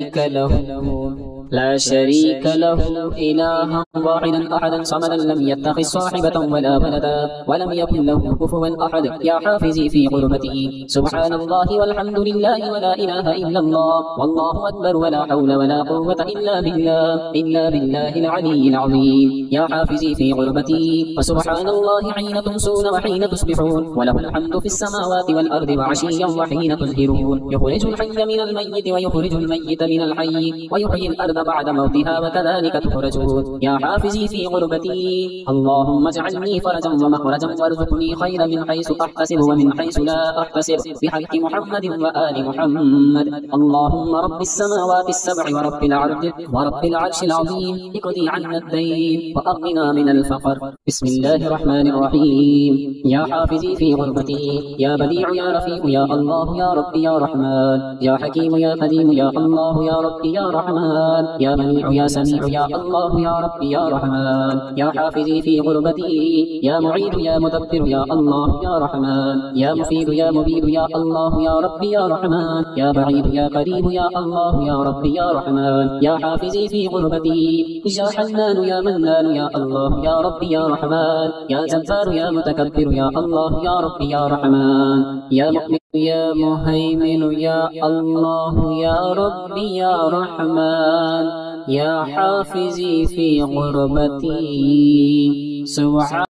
له إلها واحدا أحدا صمدا لم يتخذ صاحبة ولا ولدا ولم يكن له كفوا أحد. يا حافظي في غربتي سبحان الله والحمد لله ولا إله إلا الله والله أكبر ولا حول ولا قوة إلا بالله العلي العظيم. يا حافظي في غربتي فسبحان الله حين تمسون وحين تصبحون وله الحمد في السماوات والأرض وعشيا وحين تظهرون. يخرج الحي من الميت ويخرج الميت من الحي ويحيي الأرض بعد موتها وكذلك تخرجون. يا حافظي في غربتي اللهم اجعلني فرجا ومخرجا وارزقني خيرا من حيث أحتسب ومن حيث لا أحتسب بحق محمد وآل محمد. اللهم رب السماوات السبع ورب العرش العظيم اقضي عنا الدين وأغننا من الفقر. بسم الله الرحمن الرحيم. يا حافظي في غربتي يا بديع يا رفيق يا الله يا ربي يا رحمن يا حكيم يا قديم يا الله يا ربي يا رحمن يا منيع يا سميع يا الله يا ربي يا رحمن. يا حافظي في غربتي يا معيد يا مدبر يا الله يا رحمن يا مفيد يا مبيد يا الله يا ربي يا رحمن يا بعيد يا قريب يا الله يا ربي يا رحمن. يا حافظي في غربتي يا حنان يا منان يا الله يا ربي يا رحمن يا جبار يا متكبر يا الله يا ربي يا رحمن يا مؤمن يا مهيمن يا الله يا ربي يا رحمن. يا حافظي في غربتي سبحان